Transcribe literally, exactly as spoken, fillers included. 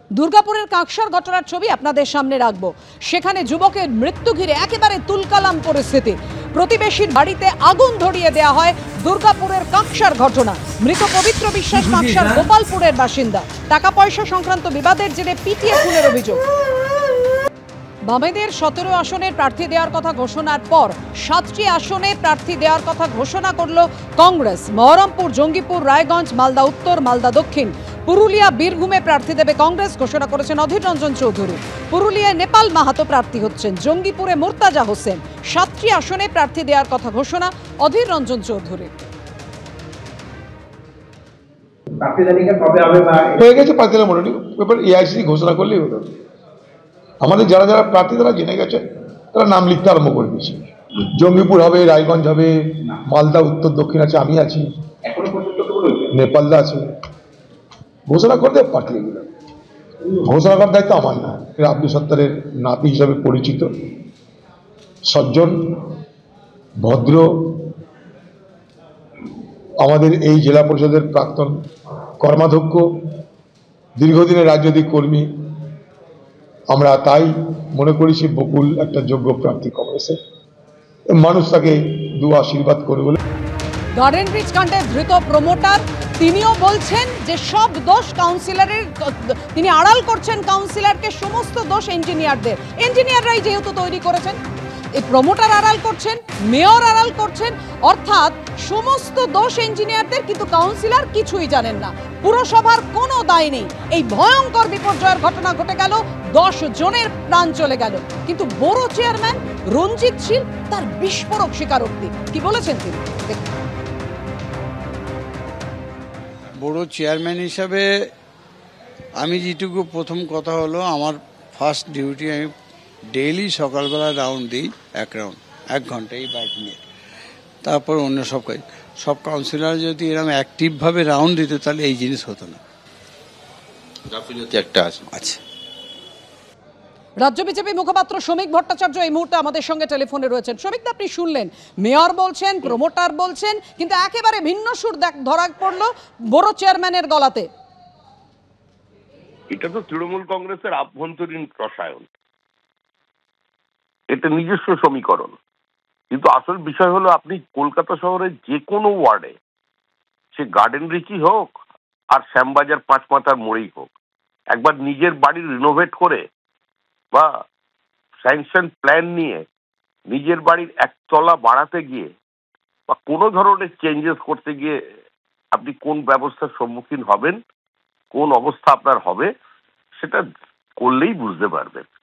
দুর্গাপুরের কাঁকসার ঘটনার ছবি আপনাদের সামনে রাখবো। সেখানে যুবকের মৃত্যু ঘিরে একেবারে তুলকালাম পরিস্থিতি। প্রতিবেশীর বাড়িতে আগুন ধরিয়ে দেওয়া হয়। দুর্গাপুরের কাঁকসার ঘটনা। মৃত পবিত্র বিশ্বাস কাঁকসার গোপালপুরের বাসিন্দা। টাকা পয়সা সংক্রান্ত বিবাদের জেরে পিটিয়ে খুনের অভিযোগ। বামেদের সতেরো আসনের প্রার্থী দেওয়ার কথা ঘোষণার পর সাতটি আসনে প্রার্থী দেওয়ার কথা ঘোষণা করল কংগ্রেস। মহরমপুর, জঙ্গিপুর, রায়গঞ্জ, মালদা উত্তর, মালদা দক্ষিণ, পুরুলিয়া, বীরভূমে প্রার্থী দেবে কংগ্রেস, ঘোষণা করেছেন অধীর রঞ্জন চৌধুরী। পুরুলিয়ায় নেপাল মাহাতো প্রার্থী হচ্ছেন, জঙ্গিপুরে মোর্তাজা হোসেন। সাতটি আসনে প্রার্থী দেওয়ার কথা ঘোষণা অধীর রঞ্জন চৌধুরী। হয়ে গেছে পাঁচ দিনের মোটামুটি ব্যাপার, এআইসি ঘোষণা করলেই হলো। আমাদের যারা যারা প্রার্থী তারা জেনে গেছে, তারা নাম লিখতে আরম্ভ করে দিয়েছে। জঙ্গিপুর হবে, রায়গঞ্জ হবে, মালদা উত্তর দক্ষিণ আছে, আমি আছি, নেপালদা আছে। ঘোষণা করে দেব প্রার্থী। এগুলো ঘোষণা করার দায়িত্ব আমার না। আব্দুল সত্তারের নাতি হিসাবে পরিচিত, সজ্জন, ভদ্র, আমাদের এই জেলা পরিষদের প্রাক্তন কর্মাধ্যক্ষ, দীর্ঘদিনের রাজনৈতিক কর্মী। আমরা তাই মনে করি সে বকুল একটা যোগ্য প্রার্থী কংগ্রেসের। মানুষ তাকে দু আশীর্বাদ করবে বলে। গার্ডেন ব্রিজ কাণ্ডে ধৃত প্রমোটার তিনিও বলছেন যে সব দোষ কাউন্সিলরের, তিনি আড়াল করছেন কাউন্সিলরকে, সমস্ত দোষ ইঞ্জিনিয়ারদের। ইঞ্জিনিয়াররাই যেহেতু তৈরি করেছেন, এই প্রমোটার আড়াল করছেন, মেয়র আড়াল করছেন, অর্থাৎ সমস্ত দোষ ইঞ্জিনিয়ারদের, কিন্তু কাউন্সিলর কিছুই জানেন না। পুরসভার কোনো দায় নেই। এই ভয়ঙ্কর বিপর্যয়ের ঘটনা ঘটে গেল, দশ জনের প্রাণ চলে গেল, কিন্তু বড় চেয়ারম্যান রঞ্জিত শীল তার বিস্ফোরক স্বীকারোক্তি। কি বলেছেন তিনি? বড় চেয়ারম্যান হিসাবে আমি যেটুকু, প্রথম কথা হলো আমার ফার্স্ট ডিউটি, আমি ডেইলি সকালবেলা রাউন্ড দিই, এক রাউন্ড এক ঘন্টা এই বাইক নিয়ে। তারপর অন্য সব কাজ, সব কাউন্সিলর যদি এরকম অ্যাক্টিভভাবে রাউন্ড দিত তাহলে এই জিনিস হতো না। একটা আছে আচ্ছা রাজ্য বিজেপি মুখপাত্র শ্রমিক ভট্টাচার্য এই মুহূর্তে আমাদের সঙ্গে টেলিফোনে রয়েছেন। শ্রমিক, আপনি শুনলেন, মেয়র বলছেন, প্রমোটার বলছেন, কিন্তু একেবারে ভিন্ন সুর ধরা পড়লো বড় চেয়ারম্যানের গলাতে। এটা তো তৃণমূল কংগ্রেসের আভ্যন্তরীণ রসায়ন, এটা নিজস্ব সমীকরণ। কিন্তু আসল বিষয় হলো, আপনি কলকাতা শহরের যে কোনো ওয়ার্ডে, সে গার্ডেন রিচই হোক আর শ্যামবাজার পাঁচ মাথার মোড়েই হোক, একবার নিজের বাড়ি রিনোভেট করে বা স্যাংশন প্ল্যান নিয়ে নিজের বাড়ির একতলা বাড়াতে গিয়ে বা কোনো ধরনের চেঞ্জেস করতে গিয়ে আপনি কোন ব্যবস্থার সম্মুখীন হবেন, কোন অবস্থা আপনার হবে, সেটা করলেই বুঝতে পারবেন।